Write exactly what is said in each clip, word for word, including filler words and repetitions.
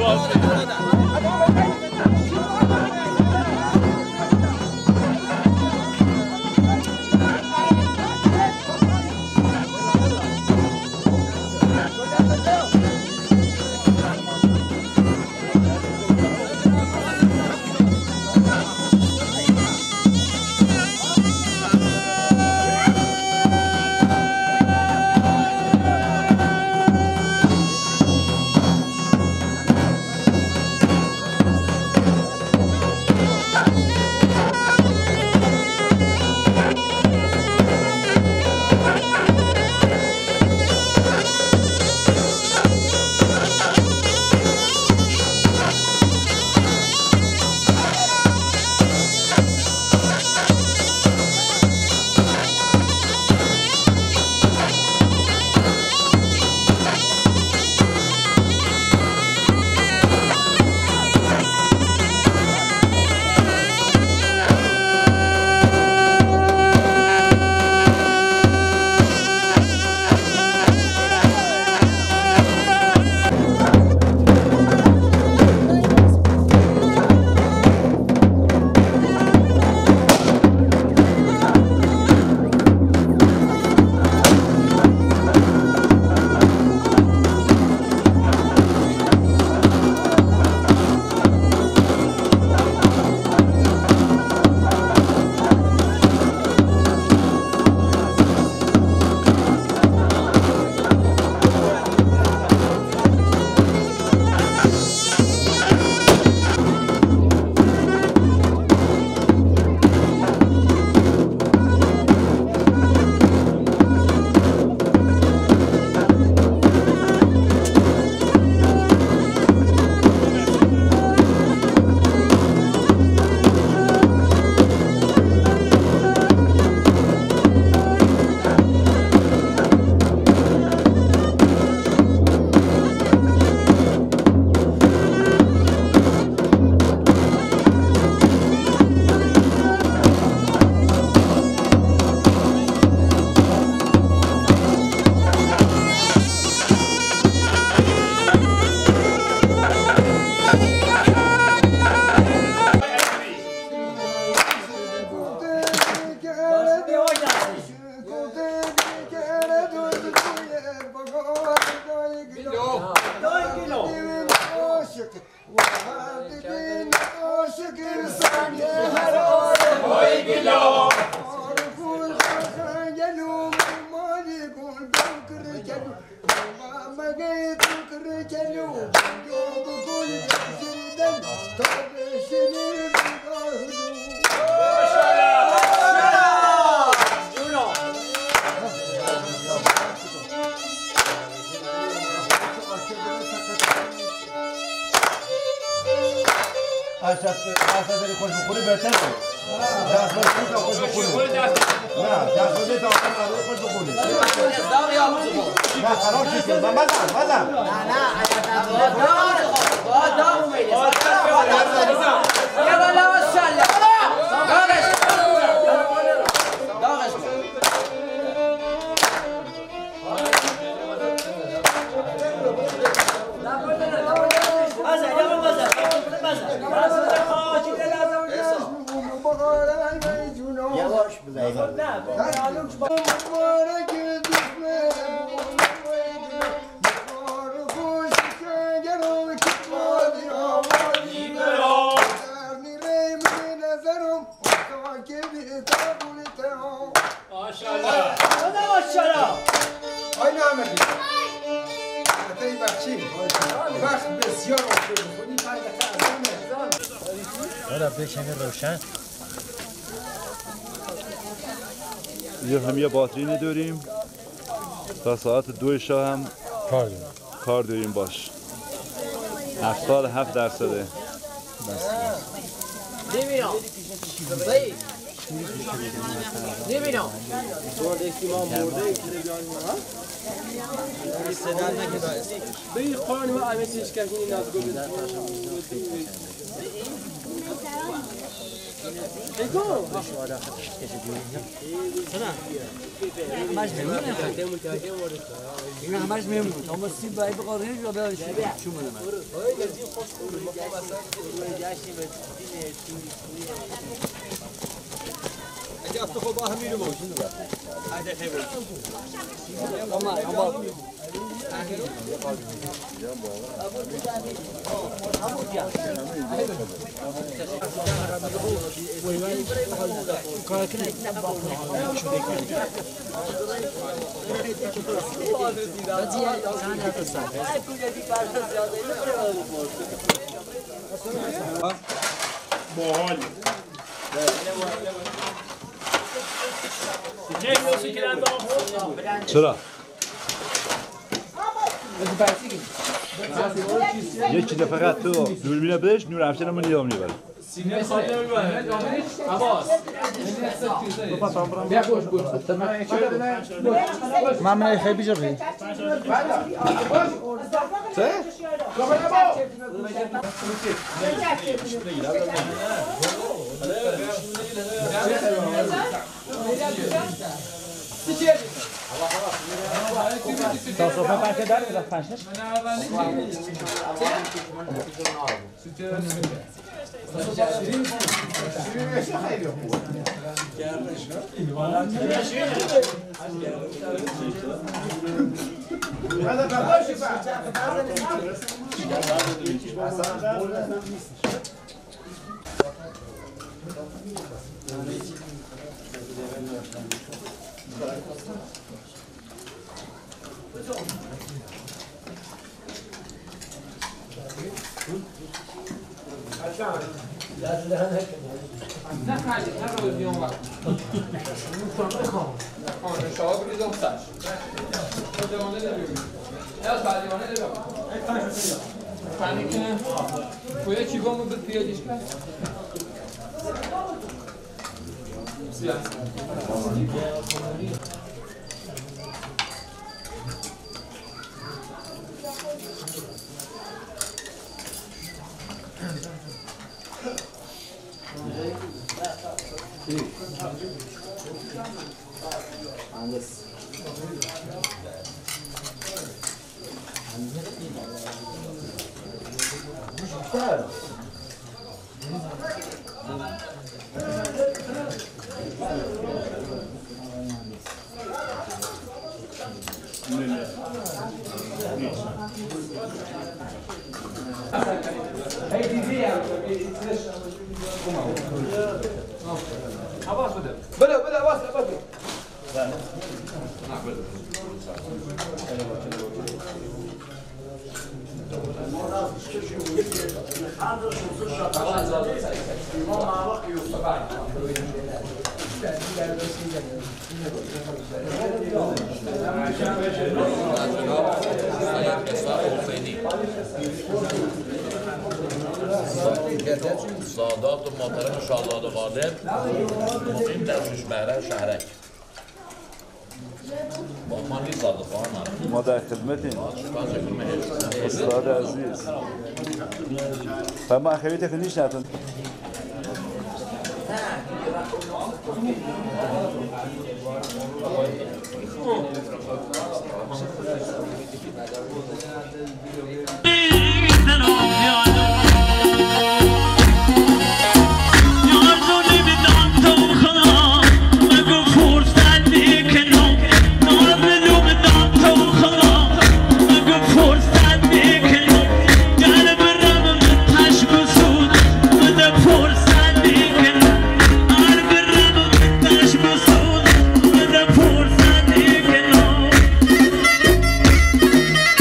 یه هم یه باتری داریم تا ساعت دو شب هم کار داریم کار داریم باش هفتاد هفت درصده نمیرم نمیرم تو دستی ما مرده که بیاریم ها استعداد نکرده بی خان ما امیسیش کنی نازگو بده همش میمونه این همش میمونه اما سیب باید بقارنش یا بیارش چون منه من اگه افتخ با همین رو موجود بود هذا خير اما اما باحال چرا؟ یکی ده فقط تو دوربین بدش نور افشان من نیام میبره سینه خاطر میبره عباس بیا گوش گوش من من خیلی بیجا بی چه؟ تا صبح پنکه داره بذار پنشش نه خالی نه رو بیام وقت آن شاه بریزم سرش دیوانه نمی‌بینی یا سال دیوانه نمی‌بینی فانی که کوی چی با مدت بیادیش کرد عباس بده بده بده عباس بده سادات و محترم شاهزاده قادر مقیم در ششمهره شهرک با ما نیست صادقان ما در خدمتیم استاد عزیز فما خیلی تکنیش نتون Thank you.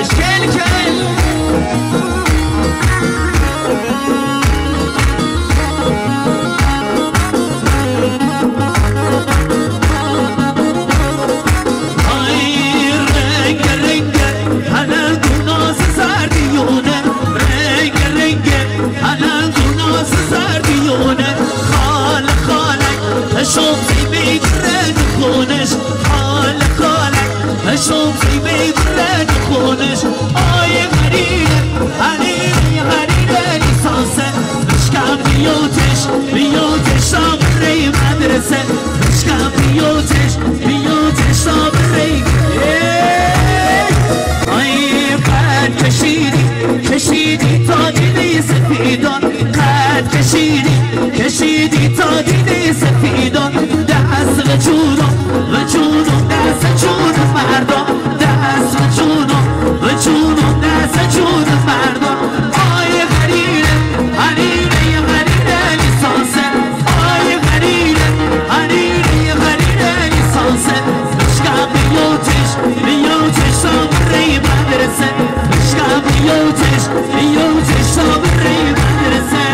بابش کل کل شوف زي بيبرد خونش خالك خالك شوف زي بيبرد خونش آي غريبة غريبة غريبة لسانسة مش كان بيوتش بيوتش صابري مدرسة مش كان بيوتش بيوتش صابري آي قد كشيدي كشيدي تاجدي سفيدان قد كشيدي كشيدي تاجدي سفیدان دست و جونم و جونم دست جونم مردم دست و جونم و جونم دست جونم مردم آی غریره غریره غریره لیسانسه آی غریره غریره غریره لیسانسه مشکم بیوتش بیوتش صابری مدرسه مشکم بیوتش بیوتش صابری مدرسه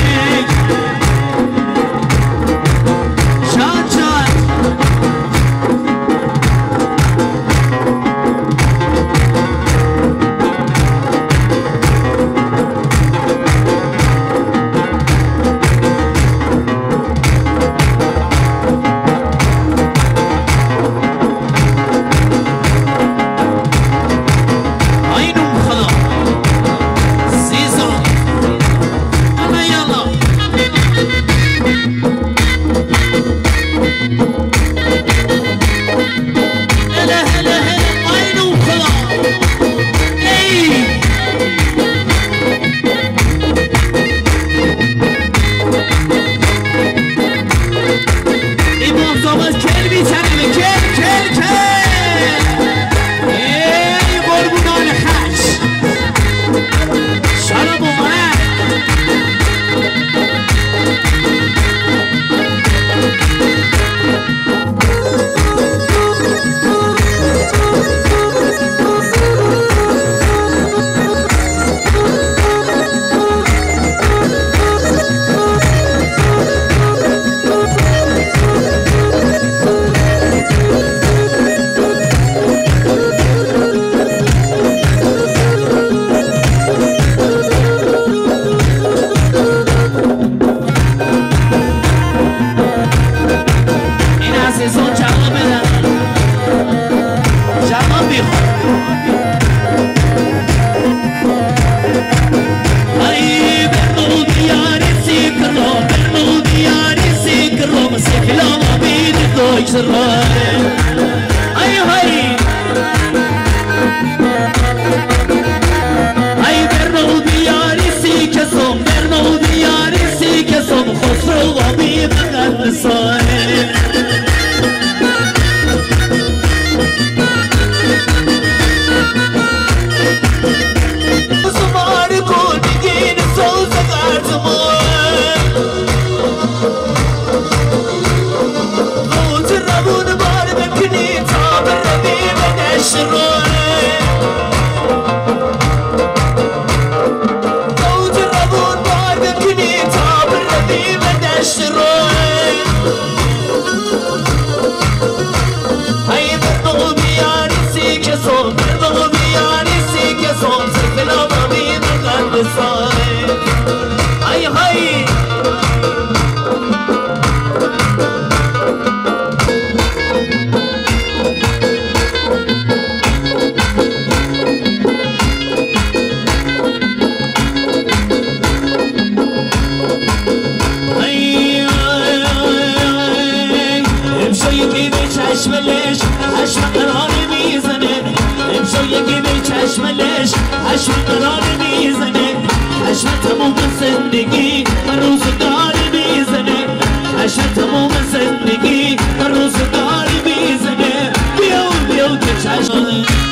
زندگی روزگار میزنه عشق تموم زندگی روزگار میزنه بیو بیو که چشم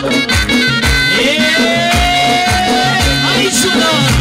ای شما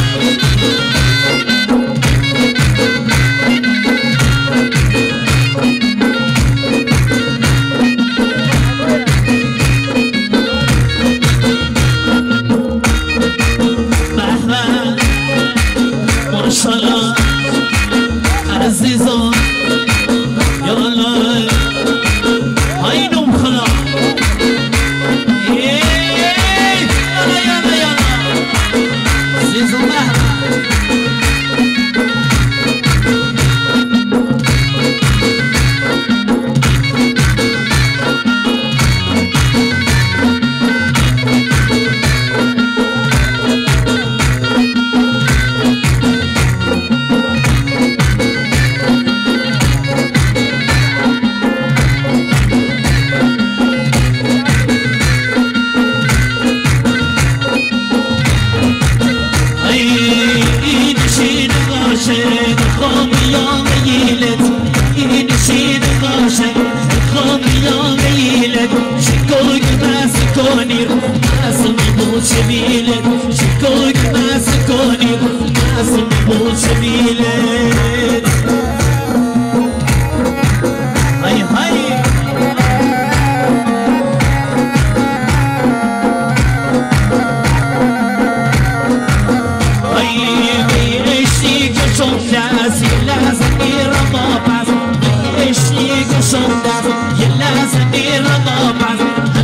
شبيلك شكوك ما سكوني ما سمبول شبيلك هاي هاي هاي اشتيك شمداس يلازمني رمضان اشتيك شمداس يلازمني رمضان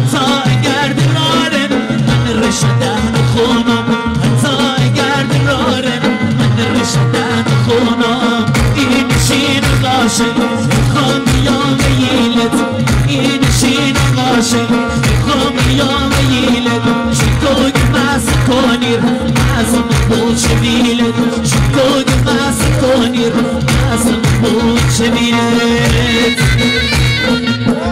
رشدان خونم هنزای گرد رارم من رشدان خونم این شین غاشق میخوام یام ییلت این شین غاشق میخوام یام ییلت شکوگ ماس کنیر مازم بود شبیلت شکوگ ماس کنیر مازم بود شبیلت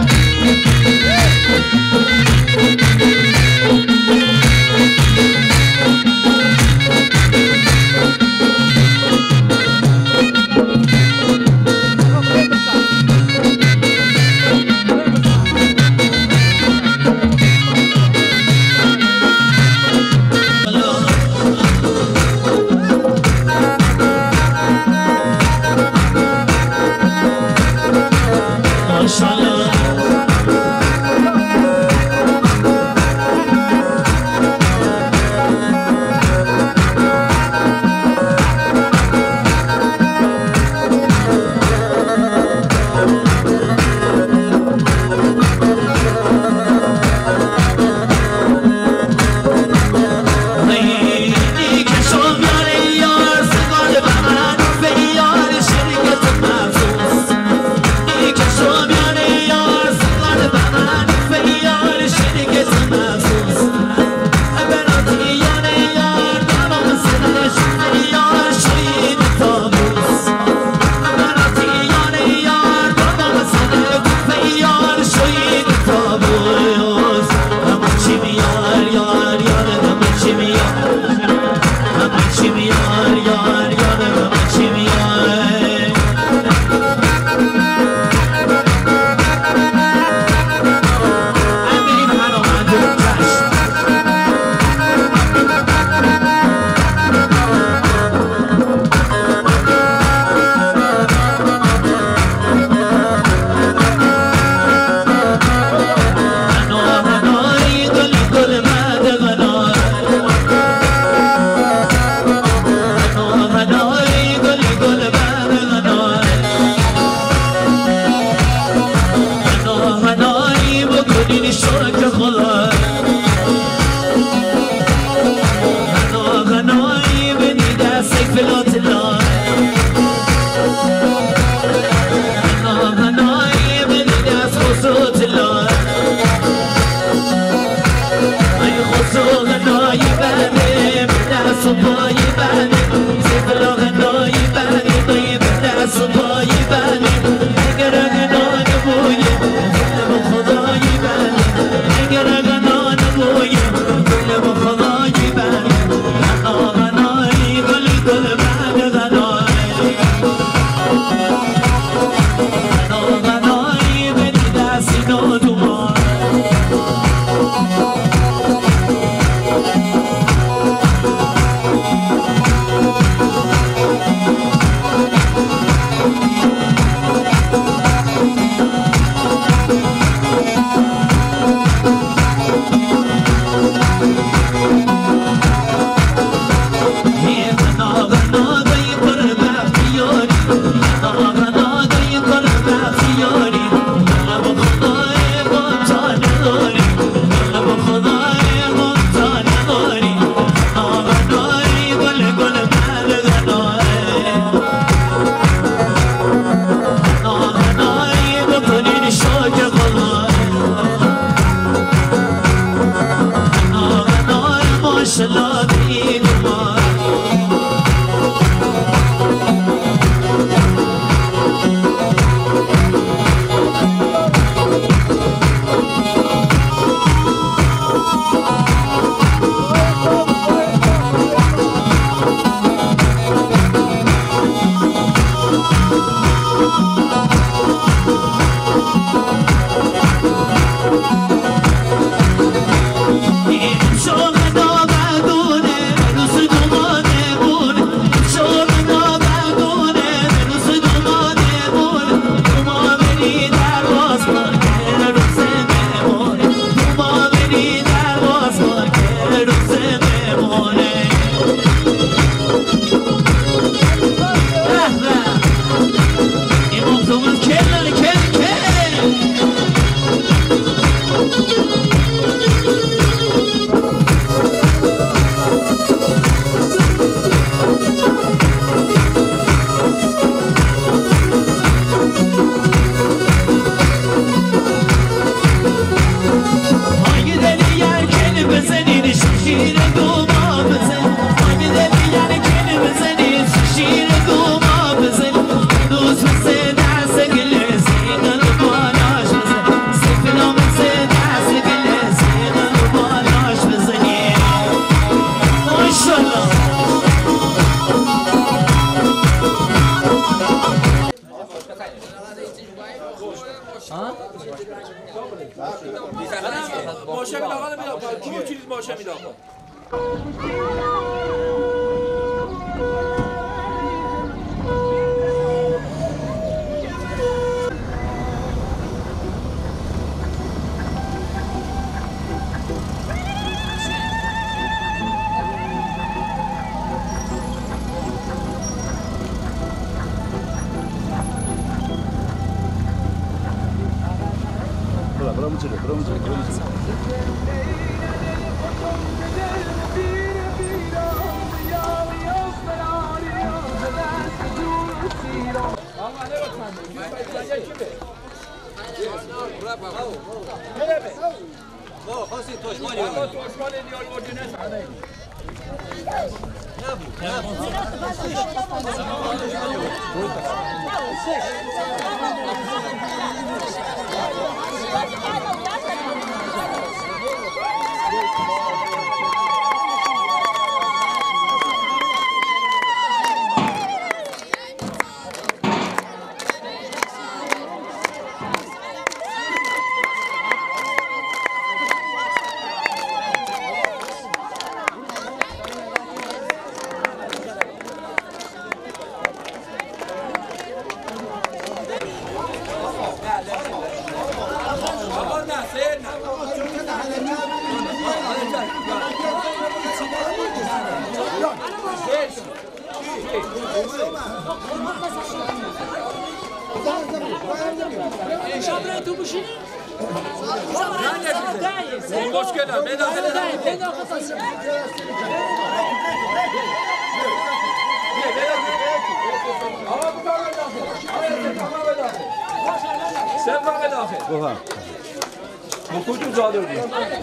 ماشه میداخل میداخل کیو چیز ماشه میداخل Vamos tirar, vamos tirar, vamos tirar. مشكلة بين بين بفهم مكوتو زادر دي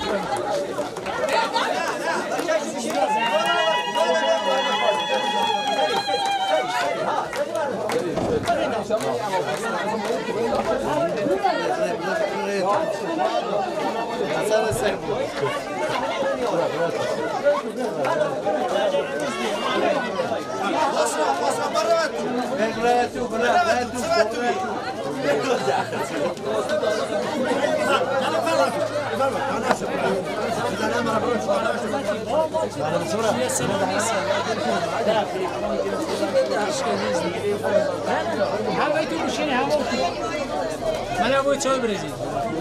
من باید چای بریزید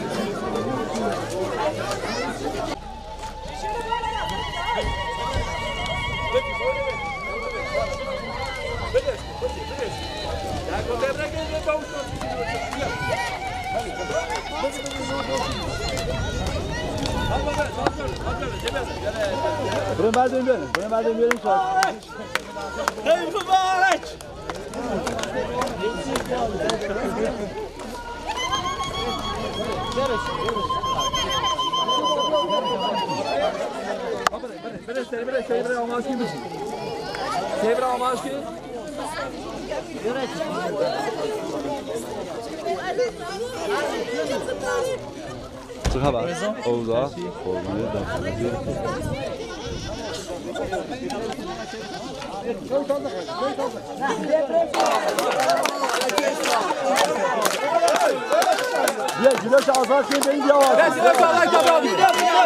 بریم بردیم بریم بریم بردیم بریم شاید Hey Mubarak! بره سری بره سری بره آماز کی بشی سری بره آماز کی چه خبر؟ اوضاع؟ قربونت داخلی بیا جلوش آزاد کنید بریم بیا آزاد بیا جلوش آزاد کنید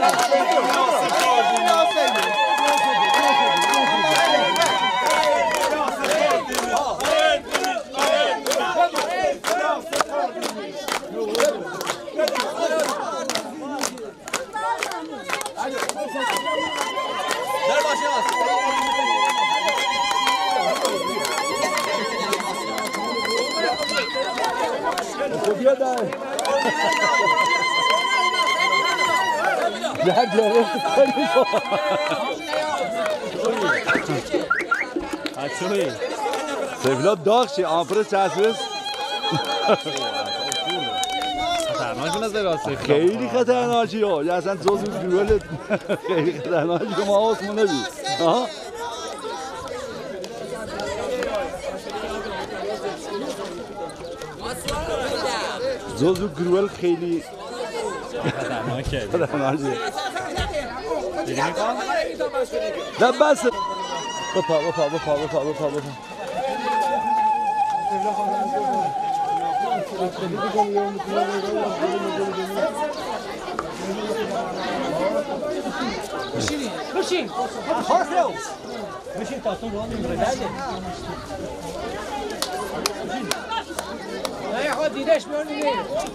در باشه بیا در در جاره اچوی سفلاب داغ شی آمپرس چسبس خطرناک نظر راست خیلی خطرناکی ها یا اصلا جزو گروه خیلی خطرناکی که ما آسمون نبید جزو گروه خیلی خطرناکه خطرناکی دیگه میکنم؟ نه بس بپا بپا بپا بپا بپا بپا بشین بشین خلاص رو بشین تا تو رو بده نه خود دیدش بیار دیگه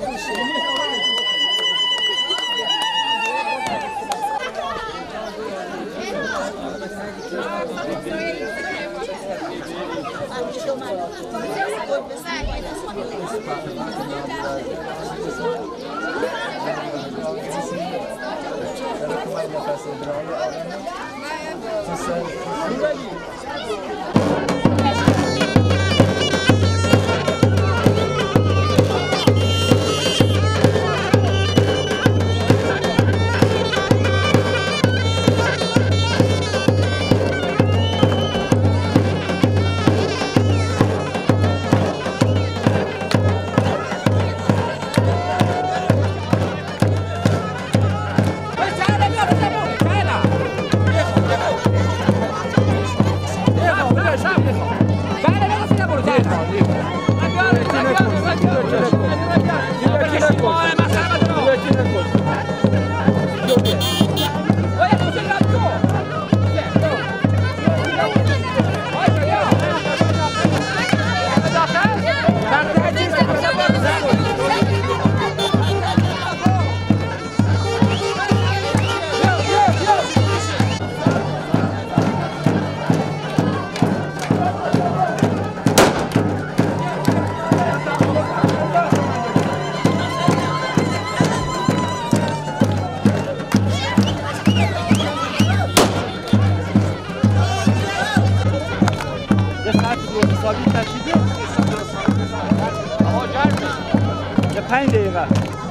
پنج دقیقه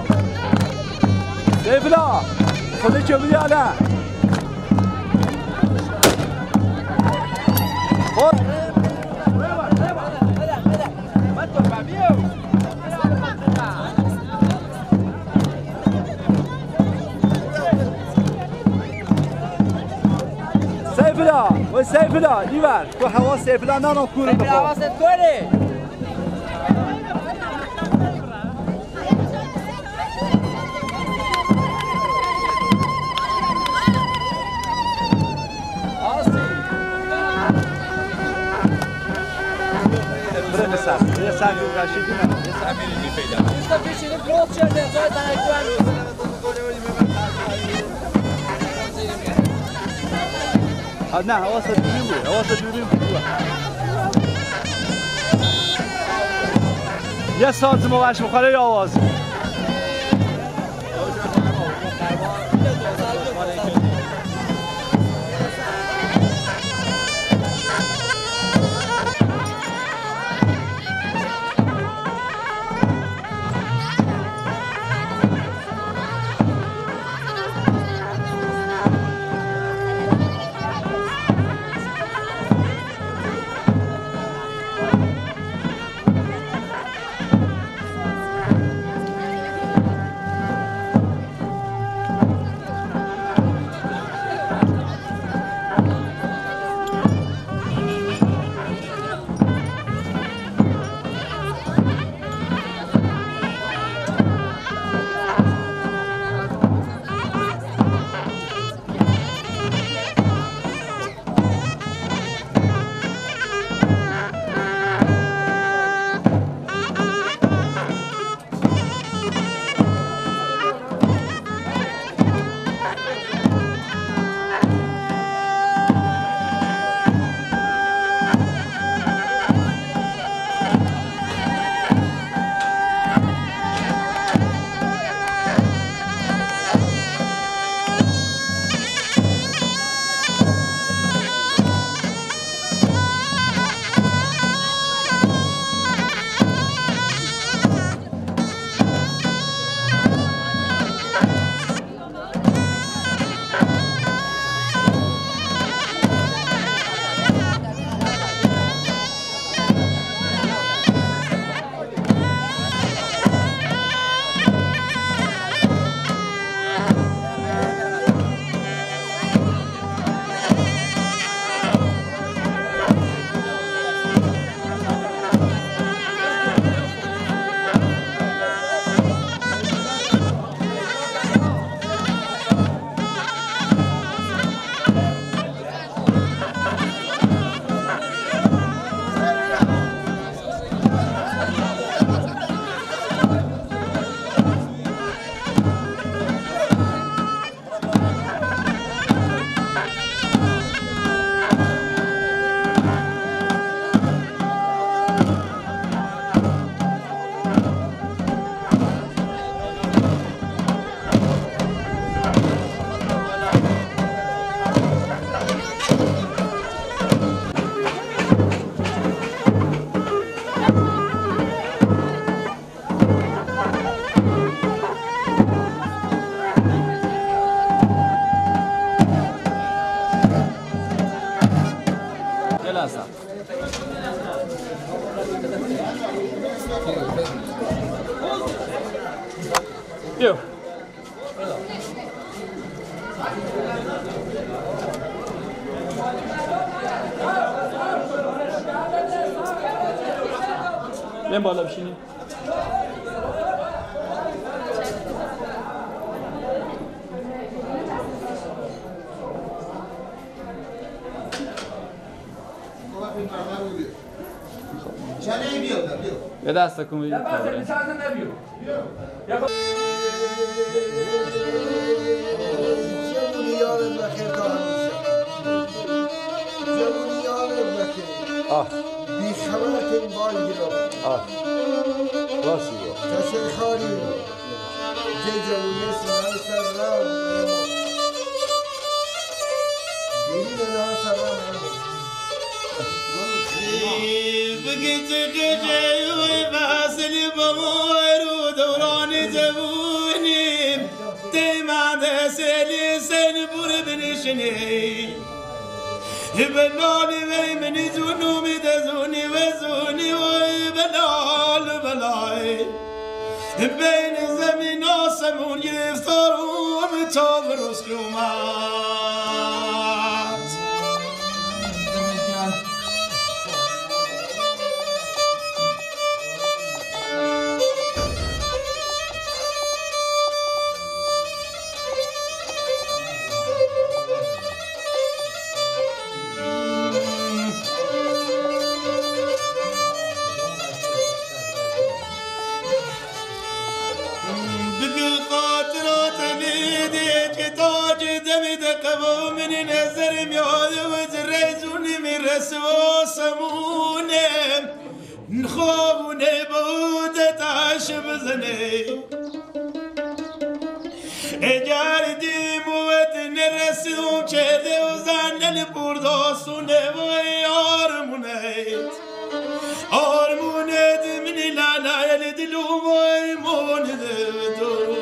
سیفلا خودت چه بودی حالا خب سیفلا و سیفلا دیور تو حواس سیفلا نانو کورو بخور حواست کنه یه سنگ رشیدی نه یه سنگ میری پیدا اینجا پیشینه بلوک شده جای تنکوان نه حواست دوریم بود حواست دوریم بود یه ساعت موش بخوره یا آواز بیا بیم بالا بشینیم چنه بیاد بیاد یه دست کن بگید جمونی یارم بخیر تا همیشه جمونی یارم بخیر آه بی خبر که این بال گیرم آه راستی با کسی خاری جه جمونی سنهای سر رام دیری نها سر رام بقيت قجي وفاصل بغور ودوران زبوني دايما دسلي سنبور بنشني بلال من زونو مدزوني وزوني وبلال بلاي بين زمين وسمون يفتروا بتابر وسلومات من نظر میاد و زرزونی میرسو سمونه نخوابونه بوده تاش بزنه اجار دیموت نرسیم چهده و زنن برداسونه و آرمونت آرمونت منی لالای دلوم و ایمونت دو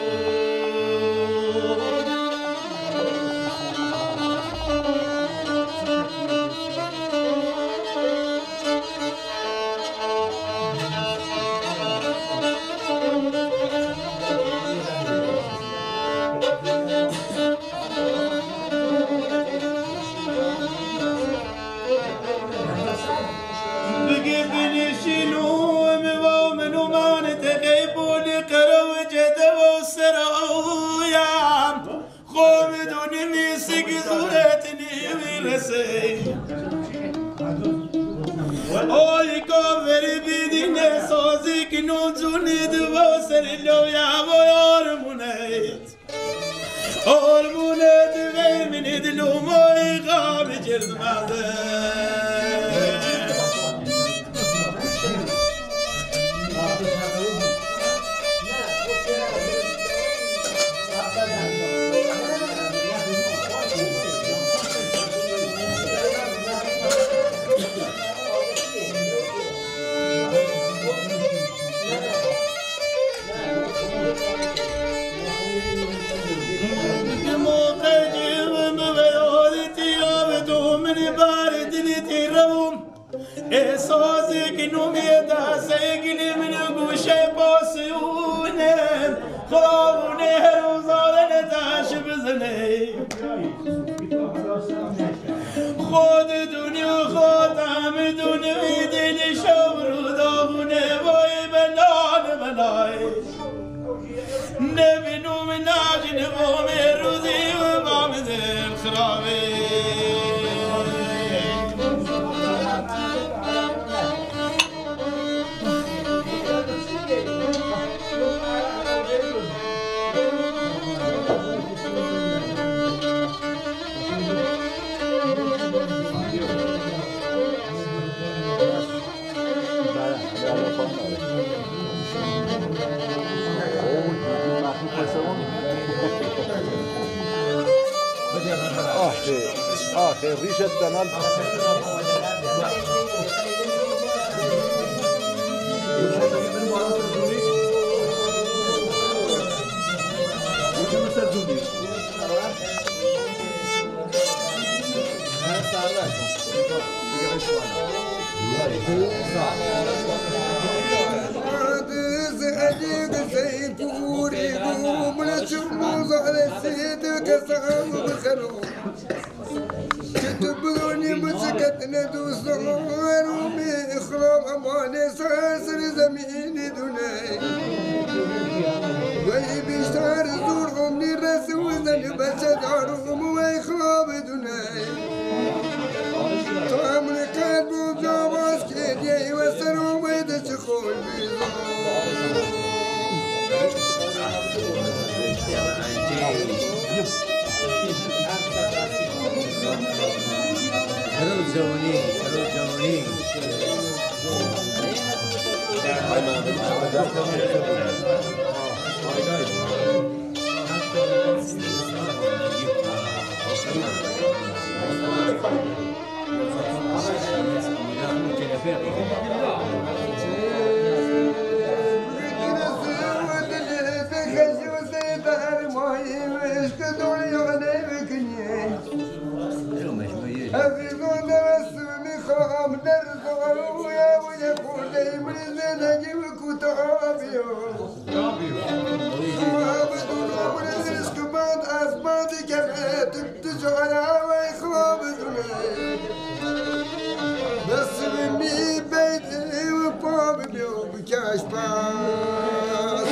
Oy kaveri bidine sazik nuzuni dvasel lo ya armunet armunet ve min idlu moy gab jirdmade احساسك نوميدا سيقلي من قوشي باسيونه خرابونه هروزالة تاش بزني خود دنيا خاتم دنيا دل شور داغونه وای بلال بلای نبینو من ناجن قوم روزی و بامد الخرابي آخه آخه ریشت دنال Kız elik zeypuri شموز على السيد كسام بخروم كتبوني مسكتنا دوسهم ورومي إخرام أماني ساسر زميني دوني وي بيشتار زورهم للرسول ذن بشدارهم وإخرام دوني طعم القلب وجواز كيدي وسرهم ويدشخون بيزون Hello, Johnny. Hello, Johnny. حفظون رسومي خام درزون ويا ويقول لي من زنجي وكتابيو وابدون من الرزق بعد أسباب كفيت بتجعل ويخرب دوني بس مني بيتي وباب بيو بكاش باس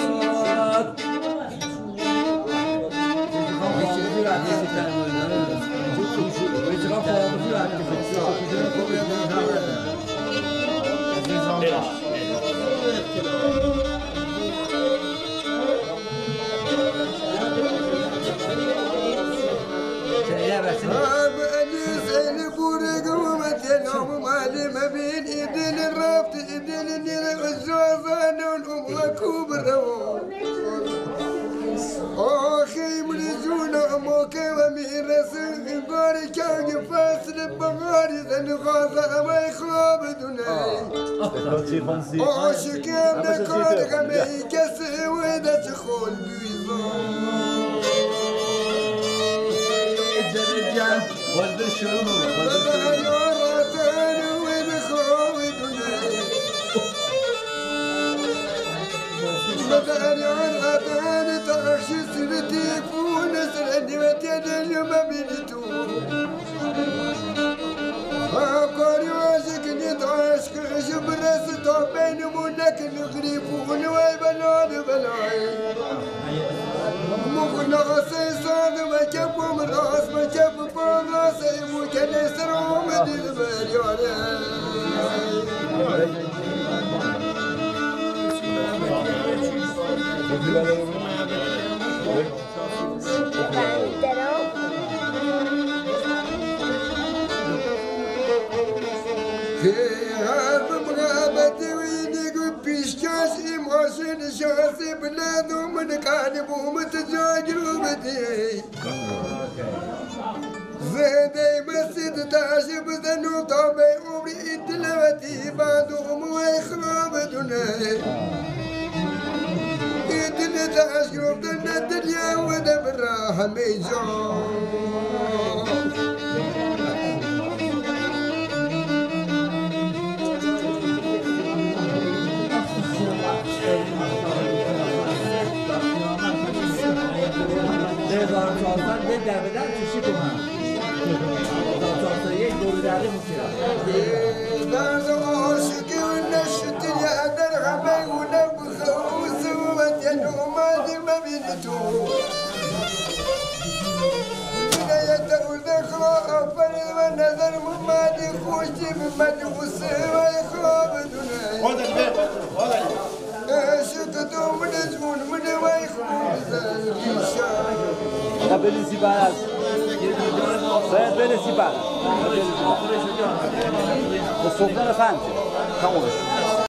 ما بين ايدين الرابط ايدين النيل الجوزان والام وكبر اخي من جونا امك ومن رسول بارك كان فاصل بغاري ذن غازة ما يخرب دوني عاشق من كان غمي كسي ودا تخول بيزون الرجال والبشر بدأني عن غداني ترشي سنتي فونس عندي وتيد اليوم بينتو هاكوري واشكني تعشق جبرس طوبين منك نغريفون ويبنون بلاي مغنى غسي صاد ما كبو من راس ما كبو باغاسي ممكن يسرعوا مدي البليوني شاسي بلادو من قالبو متجاجرو بدي زيدي مسجد تاشب ذنو طابي عمري التلوتي بعدهم ويخرب دوني يدل تاشقرب دن الدنيا ودبرها ميجون هزار و چهارصد به در به در چشی کنم هزار و چهارصد یک دور درده مکرم درد عاشقی و نشت یادر غمی و نبخه و سومت ینو مادی مبینی تو بدایت درد خواه آفری و نظر ممادی خوشی بمدی و سوای خواب دونه عشقتو من جون من وای خوب زنگیشان برسی بعد باید برسی بعد به سفره فهمت تمامش